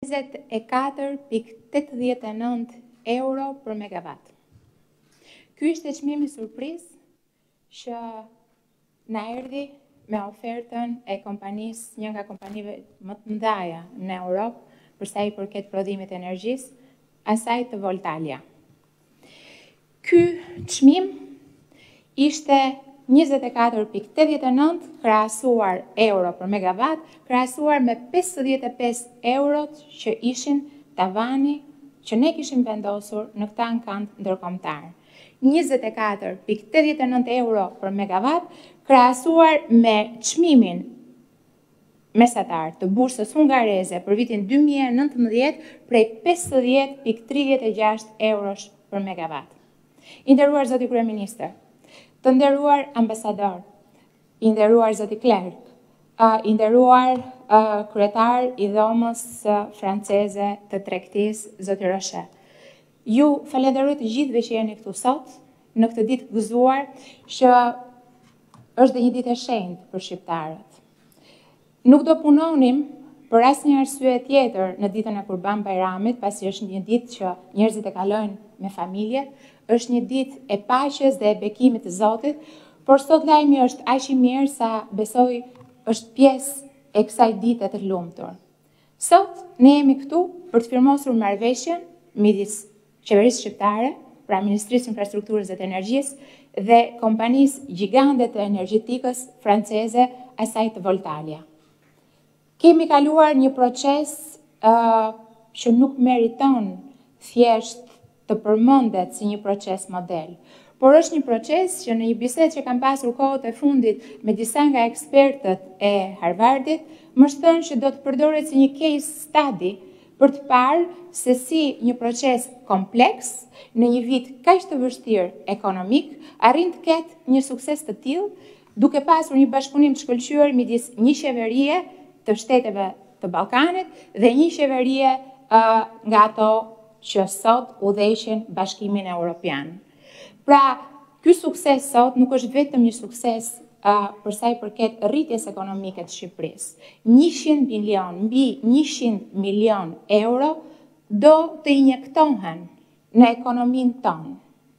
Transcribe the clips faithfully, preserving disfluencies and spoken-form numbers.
njëzet e katër pikë tetëdhjetë e nëntë euro për megawatt. Ky ishte çmimi surprizë që na erdhi me ofertën e kompanisë, një nga kompanive më të mëdha në Europë për sa i përket prodhimit të energjisë, asaj të Voltalia. Ky çmim ishte njëzet e katër pikë tetëdhjetë e nëntë krahasuar euro për megawatt, krahasuar me pesëdhjetë e pesë eurot që ishin tavani që ne kishim vendosur në këtë ankand ndërkombëtar. njëzet e katër pikë tetëdhjetë e nëntë euro për megawatt krahasuar me çmimin mesatar të bursës hungareze për vitin dy mijë e nëntëmbëdhjetë prej pesëdhjetë pikë tridhjetë e gjashtë eurosh për megawatt. I nderuar zoti kryeministër, të nderuar ambasador, i nderuar zoti Klerk, uh, i nderuar uh, kryetar i dhomës uh, franceze të tregtisë, zoti Roche. Ju falenderoj të gjithëve që jeni këtu sot, në këtë ditë gëzuar, që është dhe një ditë e shenjtë për shqiptarët. Nuk do punonim për asnjë arsye tjetër në ditën e Kurban Bajramit, pasi është një ditë që njerëzit e kalojnë me familje, është një ditë e paqes dhe e bekimit të Zotit, por sot lajmi është aq i mirë sa besoj është pjesë e kësaj dite të lumtur. Sot ne jemi këtu për të firmosur marrëveshjen midis qeverisë shqiptare, pra Ministrisë Infrastrukturës dhe të Energjisë dhe kompanisë gjigande të energjetikës franceze, asaj të Voltalia. Kemi kaluar një proces uh, që nuk meriton thjesht të përmendet si një proces model, por është një proces që në një bisedë që kam pasur kohët e fundit me disa nga ekspertët e Harvardit, më thënë që do të përdoret si një case study për të parë se si një proces kompleks në një vit kaq të vështirë ekonomik arrin të ketë një sukses të tillë, duke pasur një bashkëpunim të shkëlqyer midis një qeverie të shteteve të Ballkanit dhe një qeverie uh, nga ato që sot udhëheqin Bashkimin Evropian. Pra, ky sukses sot nuk është vetëm një sukses uh, për sa i përket rritjes ekonomike të Shqipërisë. njëqind milion, mbi njëqind milion euro do të injektohen në ekonominë tonë.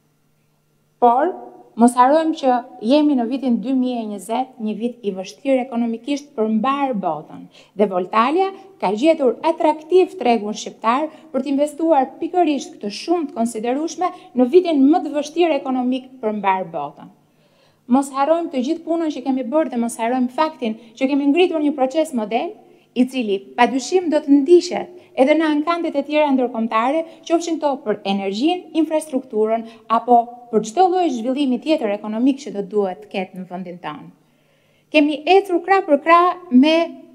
Por, mos harrojmë që jemi në vitin dy mijë e njëzet, një vit i vështirë ekonomikisht për mbar botën, dhe Voltalia ka gjetur atraktiv tregun shqiptar për të investuar pikërisht këtë shumë të konsiderueshme në vitin më të vështirë ekonomik për mbar botën. Mos harrojmë të gjithë punën që kemi bërë dhe mos harrojmë faktin që kemi ngritur një proces model i cili padyshim do të ndiqet edhe në ankandet e tjera ndërkombëtare, qofshin to për energjinë, infrastrukturën apo për çdo lloj zhvillimi tjetër ekonomik që do duhet të ketë në vendin tonë. Kemi ecur krah për krah me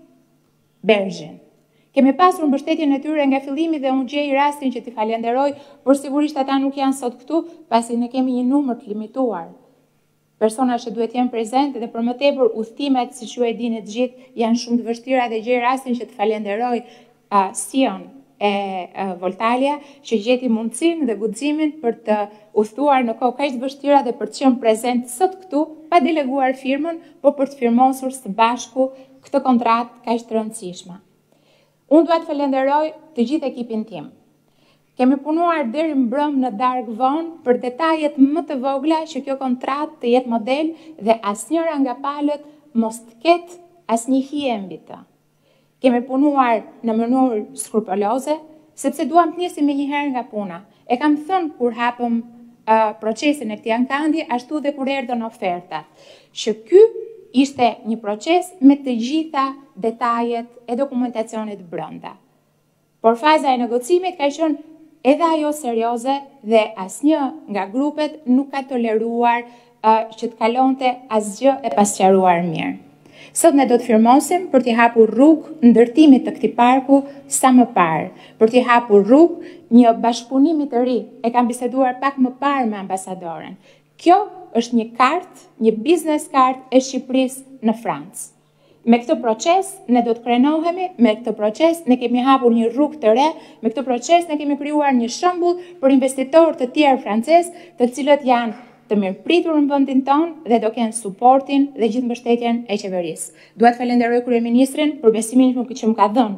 Bergjen. Kemi pasur mbështetjen e tyre nga fillimi dhe unë gjej rastin që t'i falenderoj, por sigurisht ata nuk janë sot këtu, pasi ne kemi një numër të limituar persona që duhet jenë prezente dhe për më tepër udhëtimet, siç ju e dini të gjithë, janë shumë të vështira dhe gjej rastin që të falenderoj uh, Sion e uh, Voltalia që gjeti mundësinë dhe guximin për të udhëtuar në kohë kaq të vështira dhe për të qenë prezent sot këtu, pa deleguar firmën, por për të firmosur së bashku këtë kontratë kaq të rëndësishme. Unë dua të falenderoj të gjithë ekipin tim. Kemi punuar deri mbrëm në darkë vonë për detajet më të vogla që kjo kontratë të jetë model dhe asnjëra nga palët mos të ketë asnjë hije mbi të. Kemi punuar në mënyrë skrupoloze, sepse duam të nisim menjëherë nga puna. E kam thënë kur hapëm uh, procesin e këtij ankandi, ashtu dhe kur erdhën ofertat, që ky ishte një proces me të gjitha detajet e dokumentacionit brenda. Por faza e negocimit ka qenë edhe ajo serioze dhe asnjë nga grupet nuk ka toleruar uh, që të kalonte asgjë e pasqaruar mirë. Sot ne do të firmosim për t'i hapur rrugë ndërtimit të këtij parku sa më parë, për t'i hapur rrugë një bashkëpunimi të ri. E kam biseduar pak më parë me ambasadoren. Kjo është një kartë, një business card e Shqipërisë në Francë. Me këtë proces ne do të krenohemi, me këtë proces ne kemi hapur një rrugë të re, me këtë proces ne kemi krijuar një shembull për investitorë të tjerë francezë, të cilët janë të mirëpritur në vendin tonë dhe do kenë suportin dhe gjithë mbështetjen e qeverisë. Dua të falenderoj kryeministrin për besimin që më ka dhënë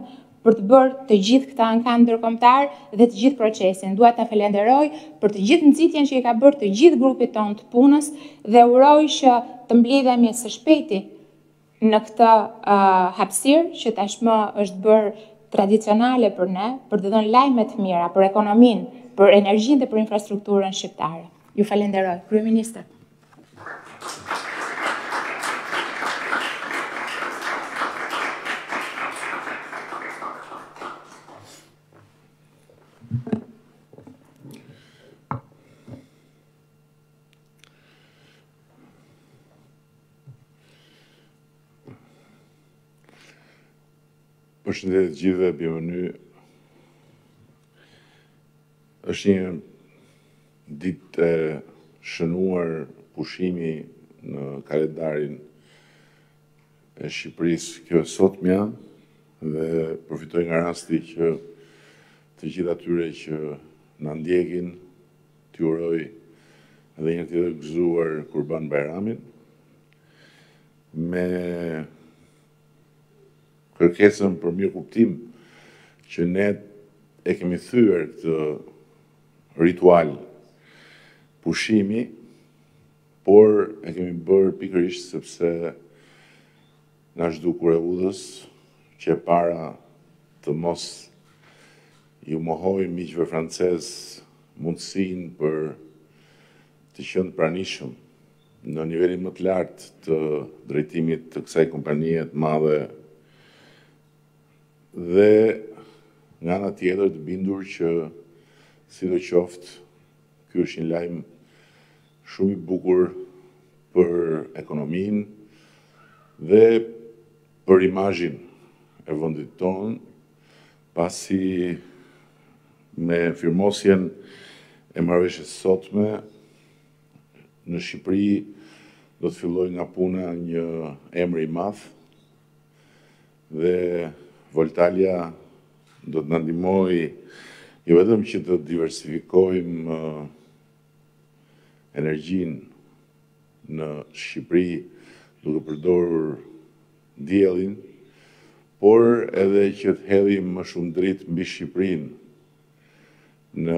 për të bërë të gjithë këta ankan ndërkombëtar dhe të gjithë procesin. Dua ta falenderoj për të gjithë nxitjen që i ka bërë të gjithë grupit tonë të punës dhe uroj që të mblidhemi së shpejti në këtë uh, hapësirë që tashmë është bërë tradicionale për ne, për të dhënë lajme të mira për ekonominë, për energjinë dhe për infrastrukturën shqiptare. Ju falenderoj, Kryeministër. Përshëndetje të gjithëve, bienvenue. Është një ditë e shënuar pushimi në kalendarin e Shqipërisë kjo e sotmja dhe përfitoj nga rasti që të gjithë atyre që na ndjekin t'ju uroj edhe një tjetër gëzuar Kurban Bayramin me kërkesën për mirë kuptim që ne e kemi thyer këtë ritual pushimi, por e kemi bërë pikërisht sepse na zhdukur e udhës që para të mos ju mohoj miqve francez mundësinë për të qenë pranishëm në nivelin më të lartë të drejtimit të kësaj kompanie të madhe dhe nga ana tjetër të bindur që sidoqoftë ky është një lajm shumë i bukur për ekonominë dhe për imazhin e vendit tonë, pasi me firmosjen e marrëveshjes sotme në Shqipëri do të filloj nga puna një emër i madh dhe Voltalia do të na ndihmoj jo vetëm që të diversifikojmë energjinë në Shqipëri duke përdorur diellin, por edhe që të hedhim më shumë dritë mbi Shqipërinë në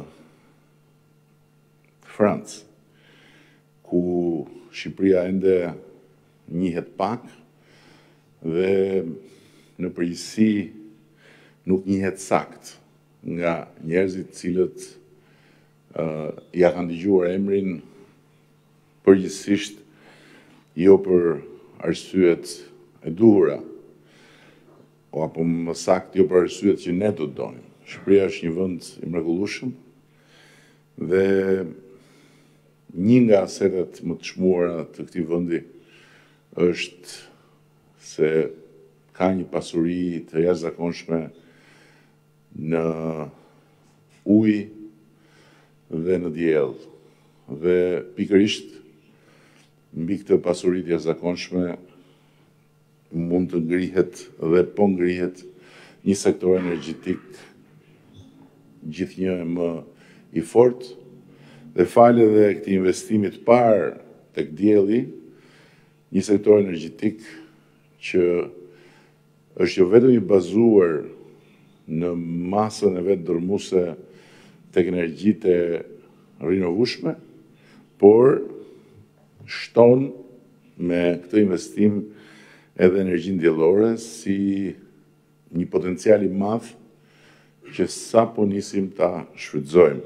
Francë, ku Shqipëria ende njihet pak dhe në përgjithësi nuk njihet sakt nga njerëzit cilët uh, ja kanë dëgjuar emrin përgjithsisht jo për arsyet e duhura, o apo më saktë jo për arsyet që ne do të donim. Shqipëria është një vend i mrekullueshëm dhe një nga asetet më të çmuara të këtij vendi është se ka një pasuri të jashtëzakonshme në ujë dhe në diell. Dhe pikërisht mbi këtë pasuri të jashtëzakonshme mund të ngrihet dhe po ngrihet një sektor energjetik gjithnjë më i fortë dhe falë edhe këtij investimi të parë tek dielli, një sektor energjetik që është jo vetëm i bazuar në masën e vetë dërmuese tek energjitë rinovueshme, por shton me këtë investim edhe energjinë diellore si një potencial i madh që sapo nisim ta shfrytëzojmë.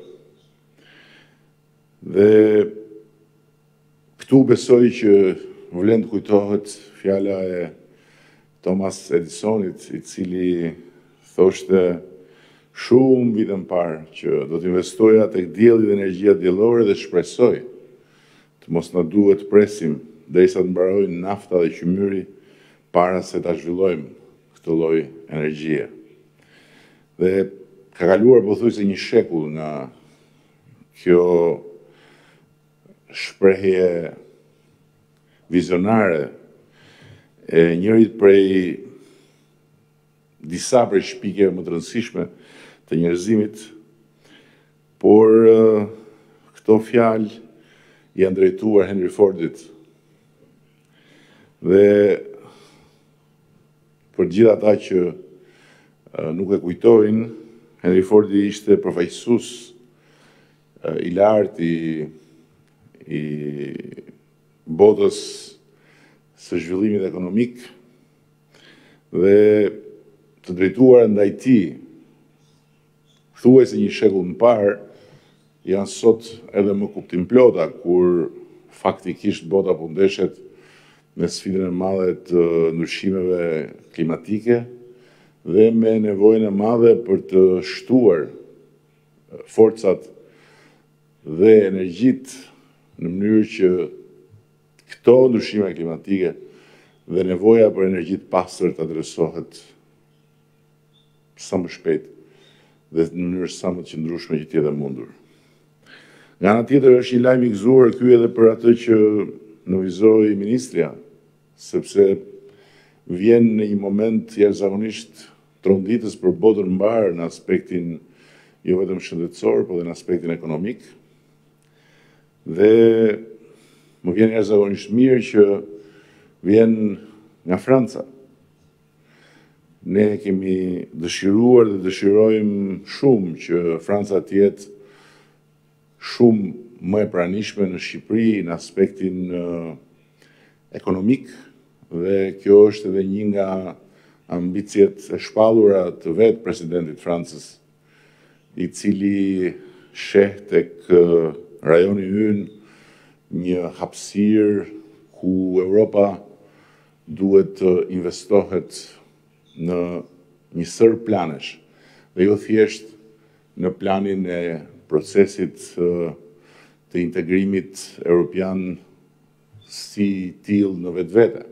Dhe këtu besoj që vlen të kujtohet fjala e Thomas Edisonit, i cili thoshte shumë vite më parë që do të investoja tek dielli dhe energjia diellore dhe shpresoj të mos na duhet të presim derisa të mbarojnë nafta dhe qymyri para se ta zhvillojmë këtë lloj energjie. Dhe ka kaluar pothuajse një shekull nga kjo shprehje vizionare e njërit prej disa prej shpikjeve më të rëndësishme të njerëzimit, por uh, këto fjalë janë drejtuar Henry Fordit. Dhe për gjithë ata që nuk e kujtojnë, Henry Fordi ishte përfaqësues i lartë i, i botës së zhvillimit ekonomik dhe të drejtuar ndaj tij thuajse një shekull më parë janë sot edhe më kuptimplota kur faktikisht bota po ndeshet me sfidën e madhe të ndryshimeve klimatike dhe me nevojën e madhe për të shtuar forcat dhe energjit në mënyrë që këto ndryshime klimatike dhe nevoja për energji të pastër të adresohet sa më shpejt dhe në mënyrë sa më të qëndrueshme që të jetë mundur. Nga ana tjetër është një lajm i gëzuar ky edhe për atë që nënvizoi ministrja, sepse vjen në një moment jashtëzakonisht tronditës për botën mbar në aspektin jo vetëm shëndetësor, por edhe në aspektin ekonomik. Dhe më vjen jashtëzakonisht mirë që vjen nga Franca. Ne kemi dëshiruar dhe dëshirojmë shumë që Franca të jetë shumë më e pranishme në Shqipëri në aspektin uh, ekonomik dhe kjo është edhe një nga ambicjet e shpallura të vetë presidentit Francës, i cili sheh tek uh, rajoni ynë një hapësirë ku Europa duhet të investohet në një sër planesh dhe jo thjesht në planin e procesit të integrimit europian si tillë në vetvete.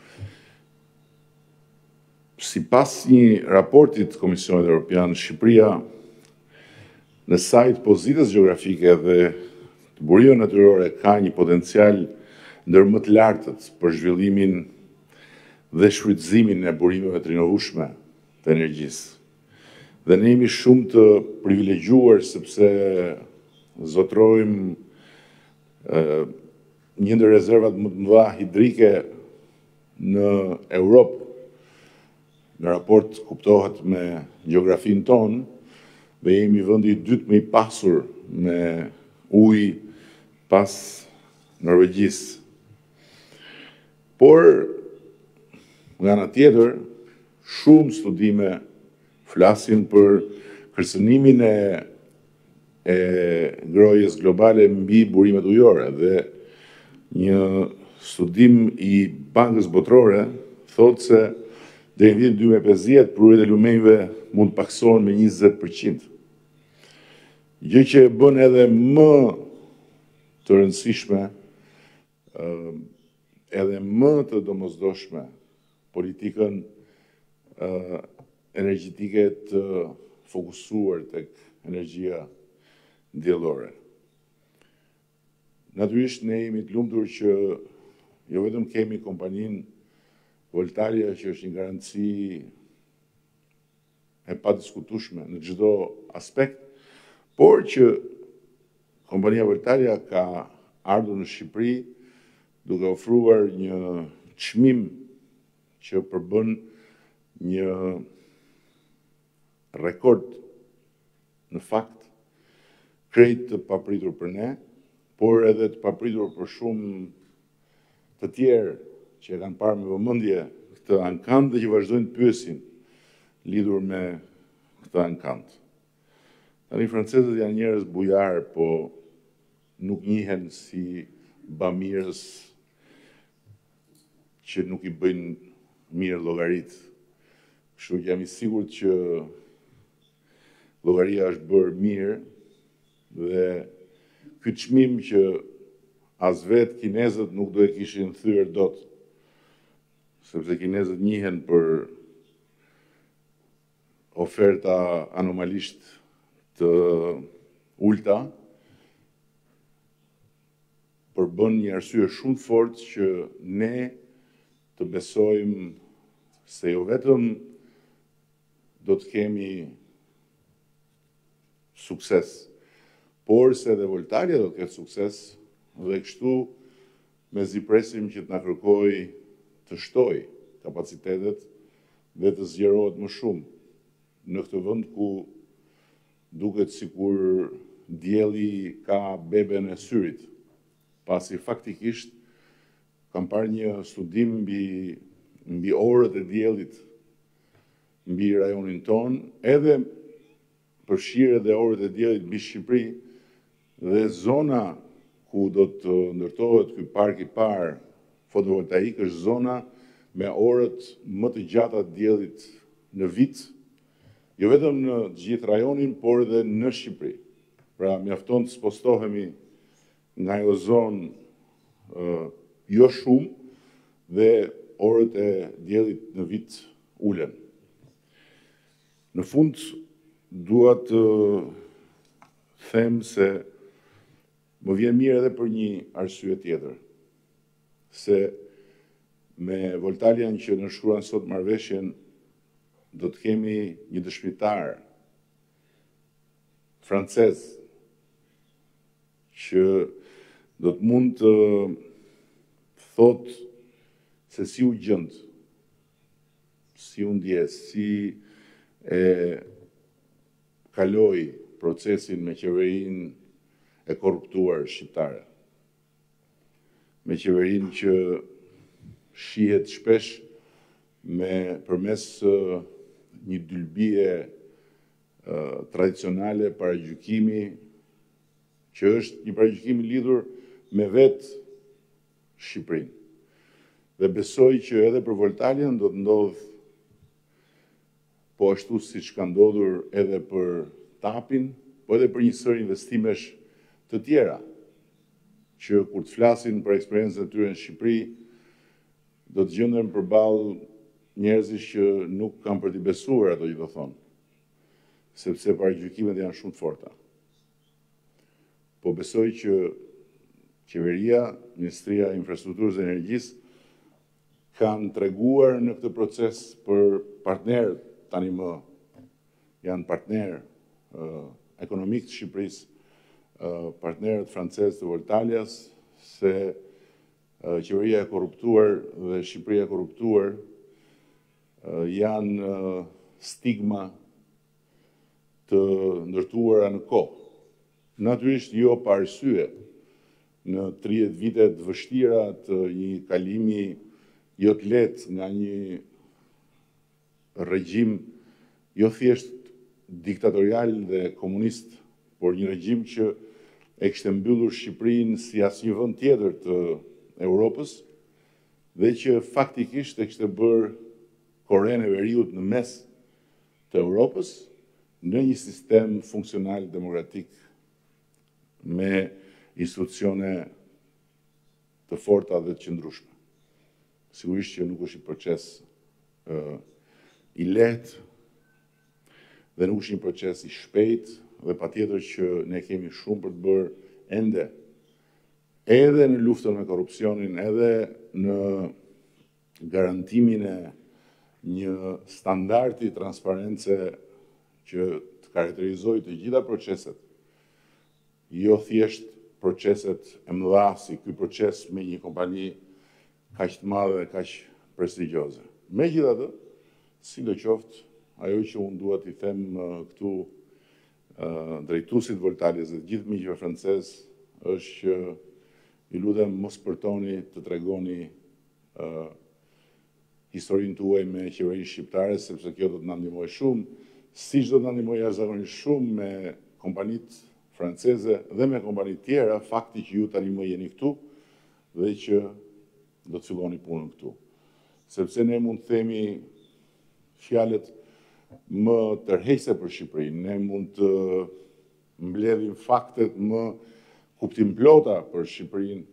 Sipas një raporti të Komisionit Evropian, Shqipëria në sajt pozitës gjeografike dhe të burimeve natyrore ka një potencial ndër më të lartët për zhvillimin dhe shfrytëzimin e burimeve të rinovueshme të energjisë. Dhe ne jemi shumë të privilegjuar sepse zotrojmë një ndër rezervat më të mëdha hidrike në Europë. Në raport kuptohet me gjeografinë tonë dhe jemi vendi i dytë më i pasur me ujë pas Norvegjisë. Por nga ana tjetër, shumë studime flasin për kërcënimin e, e ngrohjes globale mbi burimet ujore dhe një studim i Bankës Botërore thotë se deri në vitin dy mijë e pesëdhjetë prurit e lumenjve mund të paksohen me njëzet përqind. Gjë që e bën edhe më të rëndësishme, edhe më të domosdoshme politikën uh, energjetike të fokusuar tek energjia diellore. Natyrisht ne jemi të lumtur që jo vetëm kemi kompaninë Voltalia që është një garanci e padiskutueshme në çdo aspekt, por që kompania Voltalia ka ardhur në Shqipëri duke ofruar një çmim që përbën një rekord në fakt krejt të papritur për ne, por edhe të papritur për shumë të tjerë që e kanë parë me vëmendje këtë ankant dhe që vazhdojnë të pyesin lidhur me këtë ankant. Tani francezët janë njerëz bujar, po nuk njihen si bamirës që nuk i bëjnë mirë llogaritë. Kështu që jam i sigurt që llogaria është bërë mirë dhe ky çmim që as vetë kinezët nuk do e kishin thyer dot, sepse kinezët njihen për oferta anomalisht të ulta, përbën një arsye shumë të fortë që ne të besojmë se jo vetëm do të kemi sukses, por se edhe Voltalia do të ketë sukses dhe kështu mezi presim që të na kërkojë të shtojë kapacitetet dhe të zgjerohet më shumë. në këtë vend ku duket sikur dielli ka beben e syrit, pasi faktikisht kam parë një studim mbi, mbi orët e diellit mbi rajonin ton, edhe përfshirë edhe orët e diellit mbi Shqipëri, dhe zona ku do të ndërtohet ky park i parë fotovoltaik është zona me orët më të gjata të diellit në vit, jo vetëm në gjithë rajonin, por edhe në Shqipëri. Pra mjafton të spostohemi nga ajo zonë uh, jo shumë dhe orët e diellit në vit ulen. Në fund dua të them se më vjen mirë edhe për një arsye tjetër, se me Voltalian që nënshkruan sot marrëveshjen, do të kemi një dëshmitar francez që do të mund të thot se si u gjend, si u ndjes, si e kaloi procesin me qeverinë e korruptuar shqiptare, me qeverinë që shihet shpesh me përmes uh, një dylbie uh, tradicionale paragjykimi, që është një paragjykim i lidhur me vetë Shqipërinë. Dhe besoj që edhe për Voltalian do të ndodh po ashtu siç ka ndodhur edhe për Tapin, po edhe për një sër investimesh të tjera, që kur të flasin për eksperiencën e tyre në Shqipëri, do të gjenden përballë njerëzish që nuk kanë për t'i besuar ato që do thonë, sepse paragjykimet janë shumë të forta. Po besoj që qeveria, Ministria e Infrastrukturës dhe Energjisë kanë treguar në këtë proces për partnerët, tani më janë partnerë uh, ekonomik të Shqipërisë, uh, partnerët francezë të Voltalias, se uh, qeveria e korruptuar dhe Shqipëria e korruptuar uh, janë uh, stigma të ndërtuara në kohë. Natyrisht jo pa arsye, në tridhjetë vite të vështira të një kalimi jo të lehtë nga një regjim jo thjesht diktatorial dhe komunist, por një regjim që e kishte mbyllur Shqipërinë si asnjë vend tjetër të Europës dhe që faktikisht e kishte bërë Korenë e Veriut në mes të Europës në një sistem funksional demokratik me institucione të forta dhe të qëndrueshme. Sigurisht që nuk është një proces uh, i lehtë dhe nuk është një proces i shpejtë dhe patjetër që ne kemi shumë për të bërë ende, edhe në luftën me korrupsionin, edhe në garantimin e një standardi transparence që të karakterizojë të gjitha proceset, jo thjesht proceset e mëdha si ky proces me një kompani kaq të madhe dhe kaq prestigjioze. Megjithatë, sidoqoftë, ajo që unë dua t'i them uh, këtu uh, drejtuesit Voltalias dhe gjithë miqve francezë është që ju lutem mos përtoni të tregoni uh, historinë tuaj me qeverinë shqiptare, sepse kjo do të na ndihmojë shumë, siç do të na ndihmojë jashtëzakonisht shumë me kompanitë franceze dhe me kompani tjera, fakti që ju tani më jeni këtu dhe që do të filloni punën këtu. Sepse ne mund të themi fjalët më tërheqëse për Shqipërinë, ne mund të mbledhim faktet më kuptimplota për Shqipërinë,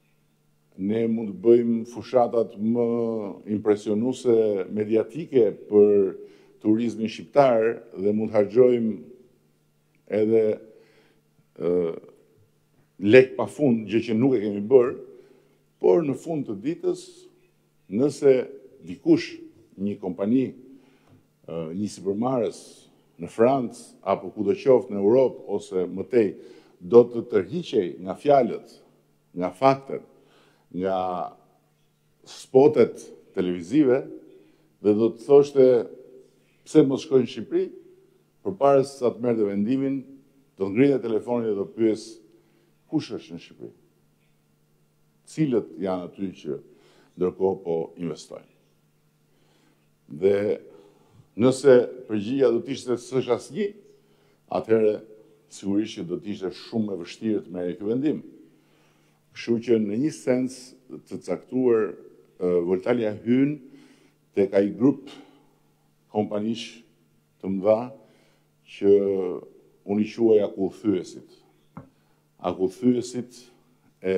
ne mund të bëjmë fushatat më impresionuese mediatike për turizmin shqiptar dhe mund të harxojmë edhe uh, lek pa fund, gjë që nuk e kemi bërë, por në fund të ditës, nëse dikush, një kompani, uh, një sipërmarrës në Francë apo kudo qoftë në Europë ose më tej, do të tërhiqej nga fjalët, nga faktet, nga spotet televizive dhe do të thoshte pse mos shkojnë në Shqipëri, përpara se sa të merrte vendimin, do ngrihet telefoni dhe do pyes kush është në Shqipëri. Cilët janë aty që ndërkohë po investojnë. Dhe nëse përgjigja do të ishte s'është asnjë, atëherë sigurisht që do të ishte shumë e vështirë të merrë ky vendim. Kështu që në një sens të caktuar, Voltalia hyn tek ai grup kompanish të mëdha që unë i quaj akullthyesit. Akullthyesit e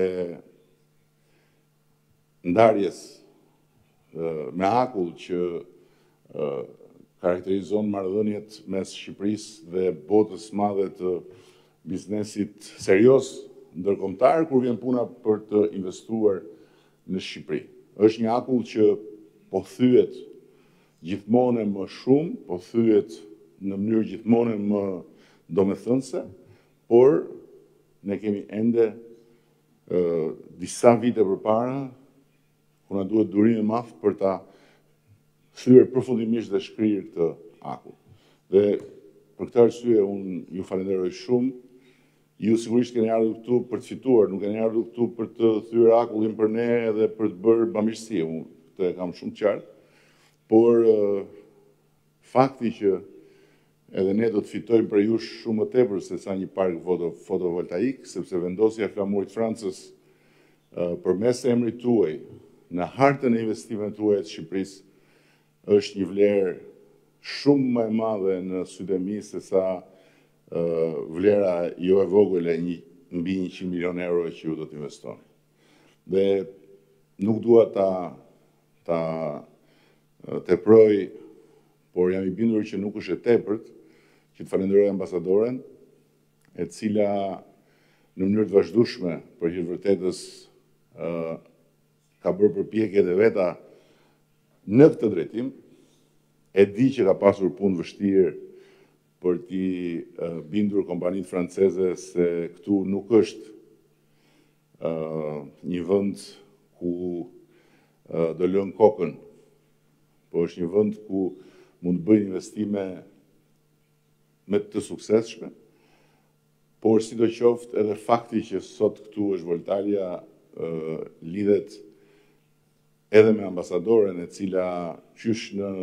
ndarjes me akull që karakterizon marrëdhëniet mes Shqipërisë dhe botës madhe të biznesit serioz ndërkombëtar kur vjen puna për të investuar në Shqipëri. Është një akull që po thyet gjithmonë më shumë, po thyet në mënyrë gjithmonë më domethënëse, por ne kemi ende uh, disa vite përpara ku na duhet durim i madh për ta thyer përfundimisht dhe shkrirë këtë akull. Dhe për këtë arsye unë ju falenderoj shumë. Ju sigurisht keni ardhur këtu për të fituar, nuk keni ardhur këtu për të thyer akullin për ne dhe për të bërë bamirësi. Unë këtë e kam shumë qartë. Por uh, fakti që edhe ne do të fitojmë për ju shumë më tepër se sa një park foto, fotovoltaik, sepse vendosja e flamurit Francës uh, përmes emrit tuaj në hartën e investimeve tuaja të Shqipërisë është një vlerë shumë më e madhe në sytë e mi se sa uh, vlera jo e vogël e një mbi njëqind milion euro që ju do të investoni. Dhe nuk dua ta ta teproj, por jam i bindur që nuk është e tepërt që të falenderoj ambasadoren, e cila në mënyrë të vazhdueshme për hir vërtetës uh, ka bërë përpjekje dhe veta në këtë drejtim. E di që ka pasur punë vështirë për t'i uh, bindur kompanitë franceze se këtu nuk është uh, një vend ku uh, do lënë kokën, po është një vend ku mund të bëjnë investime me të suksesshme, por sidoqoftë edhe fakti që sot këtu është Voltalia uh, lidhet edhe me ambasadoren e cila qysh në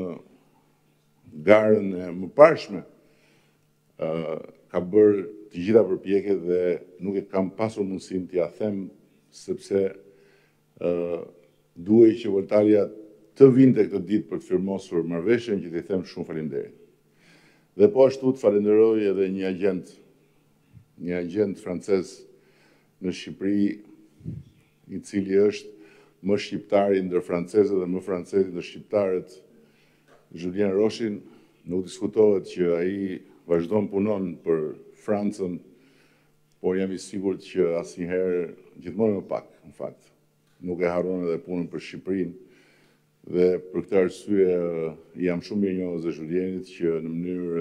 garën e mëparshme uh, ka bërë të gjitha përpjekjet dhe nuk e kam pasur mundësinë t'ia them sepse uh, duhej që Voltalia të vinte këtë ditë për të firmosur marrëveshjen që t'i them shumë faleminderit. Dhe po ashtu të falenderoj edhe një agent, një agent francez në Shqipëri, i cili është më shqiptari ndër francezët dhe më francezi ndër shqiptarët, Julien Rochin. Nuk diskutohet që ai vazhdon punon për Francën, por jam i sigurt që asnjëherë, gjithmonë më pak, në fakt, nuk e harron edhe punën për Shqipërinë. Dhe për këtë arsye jam shumë mirënjohës e Julienit që në mënyrë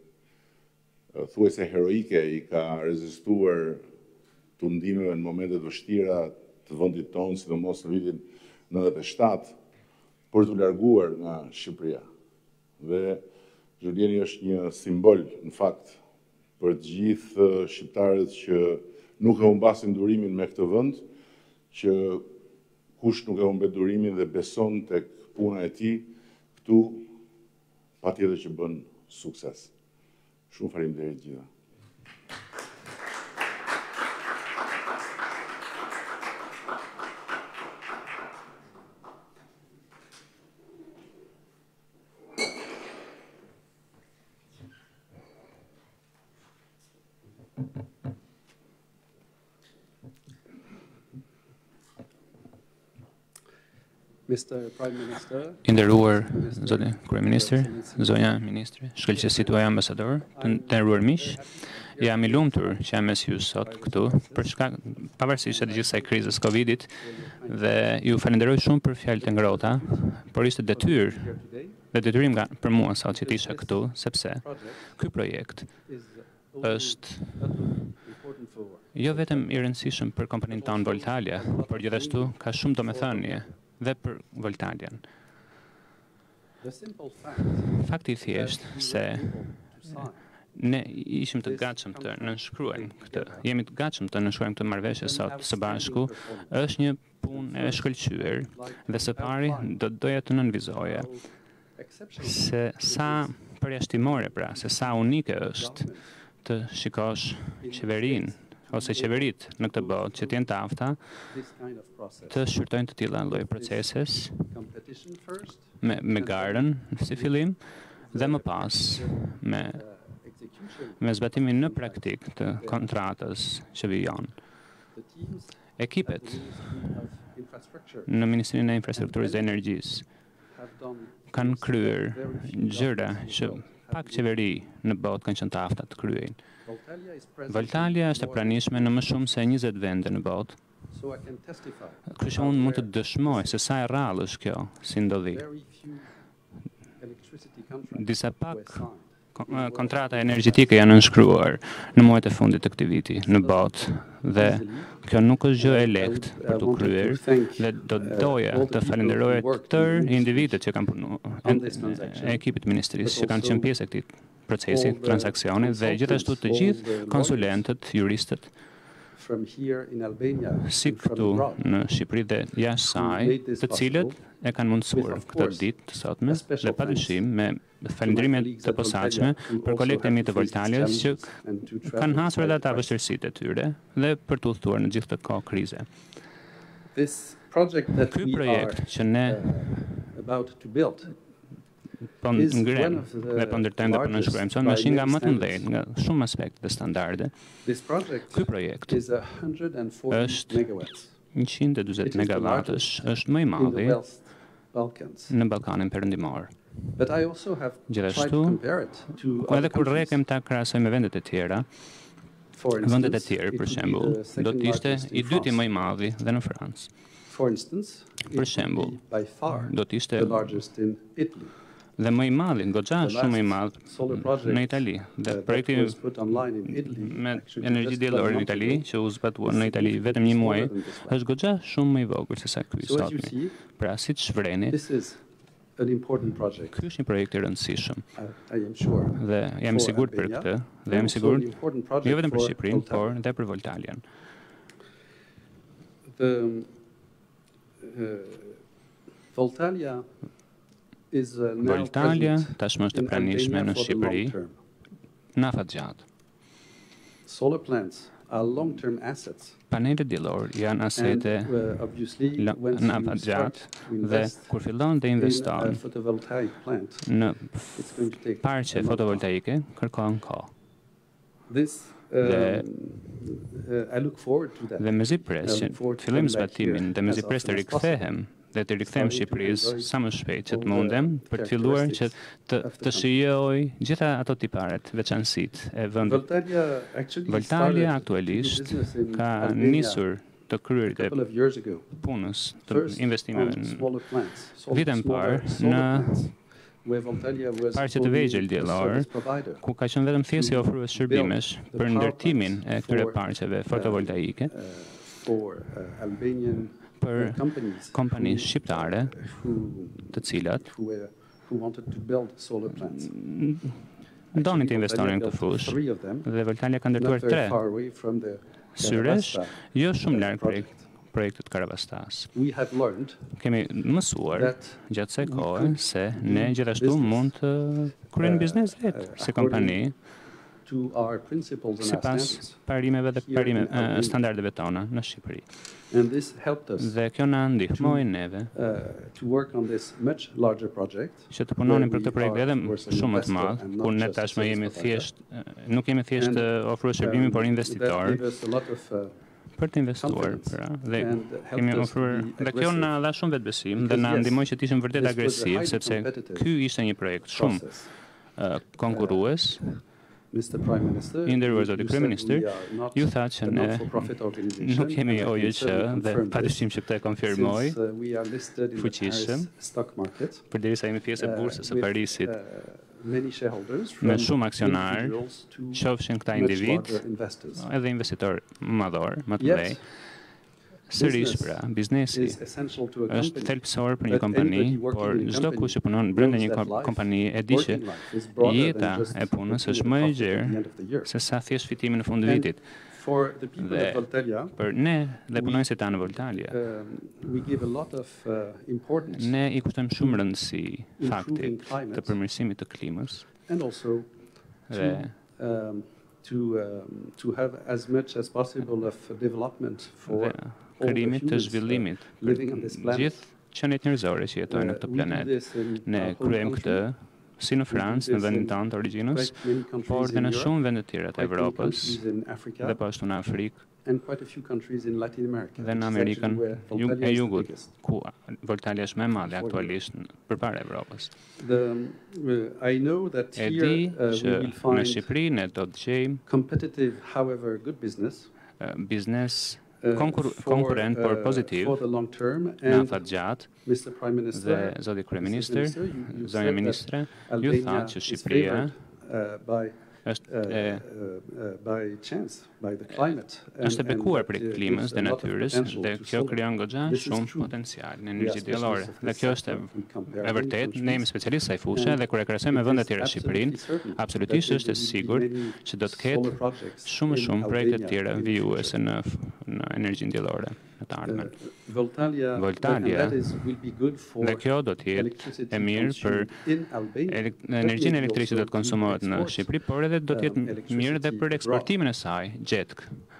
thuajse heroike i ka rezistuar tundimeve në momentet vështira të vendit tonë, sidomos në vitin nëntëdhjetë e shtatë, për t'u larguar nga Shqipëria. Dhe Julieni është një simbol, në fakt, për të gjithë shqiptarët që nuk e humbasin durimin me këtë vend, që kush nuk e humbet durimin dhe beson tek puna e tij, këtu patjetër që bën sukses. Shumë faleminderit gjitha. mister Prime Minister, I nderuar zoti kryeministër, zonja ministre, shkëlqësit tuaj ambasador, të nderuar miq, jam i lumtur që jam mes ju sot këtu për shkak pavarësisht të gjithsaj krizës Covidit dhe ju falenderoj shumë për fjalët e ngrohta, por ishte detyrë dhe detyrim nga për mua sot që të isha këtu sepse ky projekt është jo vetëm i rëndësishëm për kompaninë tonë Voltalia, por gjithashtu ka shumë domethënie dhe për Voltalian. The simple fact Fakti i thjesht that we se were able to sign ne ishim të gatshëm të nënshkruajmë këtë. Jemi të gatshëm të nënshkruajmë këtë marrëveshje sot së bashku. Është një punë e shkëlqyer dhe së pari do doja të nënvizoja se sa përjashtimore pra, se sa unike është të shikosh qeverinë ose qeverit në këtë botë që të jenë të afta this kind of process. të shqyrtojnë të tilla lloj proceses Competition first, me, me garën si fillim dhe më pas me, uh, execution. me zbatimin në praktik të kontratës që vijon. The teams Ekipet at the Ministry of Infrastructure në Ministrinë e Infrastrukturës dhe Energjisë have done kanë kryer very few gjëra governments që in the world have pak qeveri në botë kanë qenë të afta të kryejnë. Voltalia is present Voltalia in është e more pranishme në më shumë se njëzet vende në botë. than- so I can testify Kështu që unë mund të dëshmoj se sa e rrallë është kjo si ndodhi. very few electricity contracts Disa were pak signed. kon- kontrata energjetike janë nënshkruar në muajt e fundit të këtij viti në botë dhe kjo nuk është gjë e lehtë për të kryer dhe do doja të falenderoj të tërë individët që kanë punuar e ekipit ministrisë që kanë qenë pjesë e këtij procesi, transaksioni dhe gjithashtu të gjithë konsulentët, juristët, from here in Albania si and from këtu abroad. në Shqipëri dhe jashtë saj, të cilët e kanë mundësuar këtë ditë të sotme dhe padyshim me falëndrime të posaçme për kolegët e mi të Voltalias që And to try kanë to hasur fight edhe ata crisis. vështirësitë e tyre dhe për të udhëtuar në gjithë këtë kohë krize. This project that Ky we are projekt që ne uh, about to build po is one ngrem of the dhe po ndërtojmë dhe po nënshkruajmë son largest është një nga më të by mëdhenj nga shumë aspekte dhe standarde. This project Ky projekt is one hundred forty është megawatts njëqind e dyzet It is the megawatësh, është më i in the madhi West Balkans. në Ballkanin Perëndimor. But I also have tried Gjithashtu, to compare it to Po other edhe kur countries. rekem ta krahasoj me vendet e tjera, For vendet e instance, tjerë it për would be shembull, the do second të ishte largest in i dyti France. më i madhi dhe në Francë. For instance, it Për would shembull, be by far do të ishte the largest in Italy. dhe më i madhi, goxha The shumë më i last madh solar project në Itali. Dhe uh, that projekti was put online in Italy, me actually energji just diellore twelve në months Itali, ago, që u zbatuar is në Itali vetëm një significantly muaj, smaller than this one. është goxha shumë më i vogël se sa ky i So as you sotmi. see, Pra, siç vreni, this is an important project, ky është një projekt i rëndësishëm I, I am sure. dhe jam i For sigurt për Albania, këtë dhe and jam i also sigurt an important project jo vetëm për for Shqipërinë, Voltalia. por edhe për Voltalian. The uh, Voltalia is uh, now Voltalia present tashmë është e in pranishme Albania në for the long Shqipëri term. në afatgjat. Solar plants are long-term assets. Panelet diellor janë And asete uh, obviously, la- once në you afatgjat start to dhe invest kur fillon të in a investon photovoltaic plant, në it's going to take parqe a long fotovoltaike, kërkon kohë. This, Dhe- um, uh, I look forward to that. Dhe mezi pres që I look forward to fillim come back zbatimin here dhe mezi as pres të often as rikthehem dhe të rikthem Starting to Shqipërisë enjoy sa më shpejt që all të the mundem për të filluar që të, of the të shijoj gjitha ato tiparet, veçanësitë e vendit. Voltalia actually Voltalia started aktualisht to do business in ka Albania nisur të a kryer dhe couple of years ago. punës të First investimeve on në smaller plants, small- Vitën smaller parë solar në plants, where Voltalia was parqe të only vegjël a diellor, service provider, ku ka qenë vetëm thjesht i ofrues shërbimesh the për power ndërtimin e plants këtyre for, parqeve fotovoltaike uh, for uh, Albanian për uh, companies kompani who- shqiptare who, të cilat who, were, who wanted to build solar plants. donin të Actually, investonin Voltalia këtë built fushë three of them, dhe Voltalia ka not ndërtuar very tre far away from the syresh, Karavasta, jo shumë uh, larg prej project. projektit Karavastas. We have learned Kemi mësuar that gjatë kësaj we kohe could se do ne gjithashtu business, mund të kryejmë uh, biznes vetë uh, si according kompani to our principles and our sipas standards. parimeve dhe here parime in Albania. eh, standardeve tona në Shqipëri. And this helped us Dhe kjo na ndihmoi neve uh, to work on this much larger project. që të punonim për where këtë we projekt are, edhe of course, an shumë më të investor madh, and ku not ne just a tashmë jemi service thjesht eh, nuk jemi thjesht And, të ofrues shërbimi, por Um, investitor That gave us a lot of uh, për të investuar, confidence pra, dhe and kemi helped us to ofruar be dhe kjo na aggressive dha shumë vetbesim dhe Because, na yes, ndihmoi që të ishim vërtet this was a agresiv highly sepse competitive ky ishte një projekt shumë process. uh, konkurrues. Mister Prime Minister, I nderuar you- zoti you Krye said Minister, we are not ju tha që a ne not-for-profit organization, nuk kemi and I can O J Q certainly dhe confirm this, padyshim që këtë e konfirmoj, since, uh, we are listed in the fuqishëm. Paris stock market. përderisa jemi pjesë e uh, bursës së with, Parisit, uh, many shareholders me from shumë aksionar, individuals to qofshin këta much individ, larger investors. edhe investitor madhor, më të Yet, mëdhej, Sërish pra, biznesi is essential to a është company. thelbësor për një But kompani, anybody working por in a çdo company kush që punon brenda knows një that kom- life, kompani e di që working life is broader than jeta just e punës looking është at the më e profit at the gjerë end of the year. se sa thjesht fitimi në fund të And vitit. for the people Dhe at Voltalia, për ne dhe we- punonësit tanë në Voltalia, um, we give a lot of uh, importance ne i kustojmë shumë rëndësi faktit improving të climate përmirësimit të klimës and also dhe to, um, to, um, to have as much as possible of development for dhe all the krijimit të humans, uh, zhvillimit për living on this planet. gjithë qeniet njerëzore që jetojnë në Uh, këtë we do planet. this in Ne our home kryejmë country, këtë si në Francë, në this vendin in tanë të origjinës, quite many countries por dhe in në Europe, shumë vende të tjera të quite many Evropës countries in Africa, dhe po ashtu në Afrikë and quite a few countries in Latin America, dhe në which is Amerikën actually where jug, Voltalia e is the jugut, biggest. ku Voltalia është më e madhe Before aktualisht në- përpara Evropës. The, uh, I know that E here di uh, që we will në find Shqipëri ne do të gjejmë competitive, however, good business eh, biznes uh, konkur, for, konkurrent, por uh, pozitiv, for the long term. në And afat gjatë, Mister Prime dhe Minister, zoti Mister kryeministër, Minister, you- you zonja said that ministre, ju Albania tha që is Shqipëria favored uh, by është uh, e uh, uh, by chance, by the climate. and- është e and bekuar that, për uh, klimës gives dhe a lot of natyrës potential dhe to kjo solar. krijon goxha This is shumë true. potencial në We are energji diellore. specialists of Dhe this kjo është sector. We compare e many vërtet, ne jemi countries. specialistë kësaj fushë And dhe kur e krahasojmë me it vende is të tjera absolutely Shqipërinë, certain absolutisht that është e there will be sigurt many që do të ketë solar projects shumë e in shumë projekte të Albania tjera in the vijuese future. në në energjinë diellore në të ardhmen. Uh, Voltalia, Voltalia, and that is, will be good for Dhe kjo do të jetë electricity e mirë për consumed in Albania. elek- but energjinë maybe elektrike që do also të konsumohet to në export, Shqipëri, por edhe do të jetë um, mirë edhe për electricity eksportimin e saj gjetk.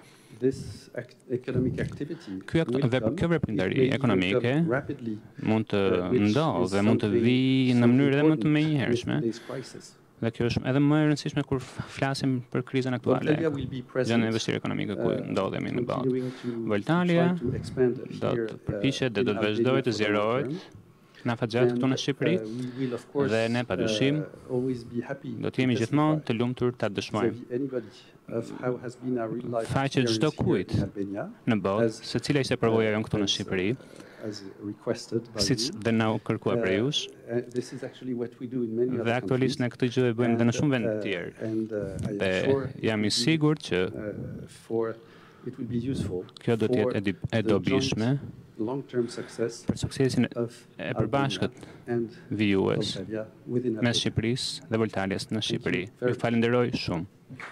This act economic activity Ky akt- will vep- come, kjo veprimtari it may even ekonomike come rapidly, mund të uh, which ndodhë is dhe mund të something- vi në something mënyrë edhe më të important menjëhershme. with today's crisis. Dhe kjo është edhe më e rëndësishme kur f- flasim për krizën aktuale. Voltalia will be Gjendjen e present, vështirë ekonomike ku uh, ndodhemi në botë. continuing to- Voltalia to try to expand do here, të uh, përpiqet dhe in do të Albania vazhdojë të for the long zjerohet term. në afat gjatë këtu në And, Shqipëri uh, we will, of course, dhe ne padyshim uh, always be happy do to të jemi gjithmonë testify të lumtur ta dëshmojmë vis-à-vis anybody of how has been our real life faqe çdo experience here kujt in Albania, në botë as- se cila ishte përvoja jonë këtu në as, Shqipëri, uh, as requested by siç you. dhe na u kërkuar për Uh, jush. uh, this is actually what we do in many Dhe other aktualisht ne countries. këtë gjë e bëjmë edhe në And, shumë vende uh, të tjerë. and, uh, I am Dhe sure it jam i will be, sigurt që uh, for it will be useful kjo do të for jetë e di- e the dobishme joint long-term success për suksesin of e përbashkët Albania and vijues Voltalia within mes Albania. Shqipërisë dhe Voltalias në Shqipëri. you very Ju falenderoj shumë.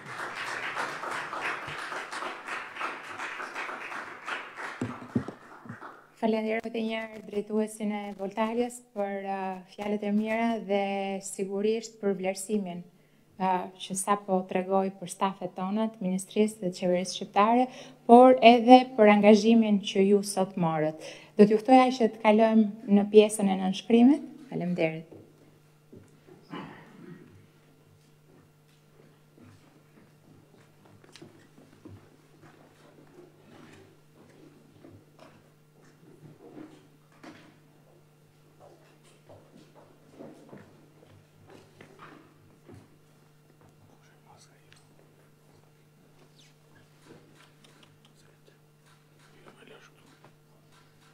Falenderoj edhe një herë drejtuesin e Voltalias për uh, fjalët e mira dhe sigurisht për vlerësimin uh, që sa po tregoj për stafet tonët, Ministrisë dhe Qeverisë Shqiptare, por edhe për angazhimin që ju sot morët. Do t'ju ftoja që të kalojmë në pjesën e nënshkrimit. Faleminderit.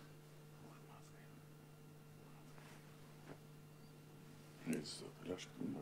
Neyse, flash.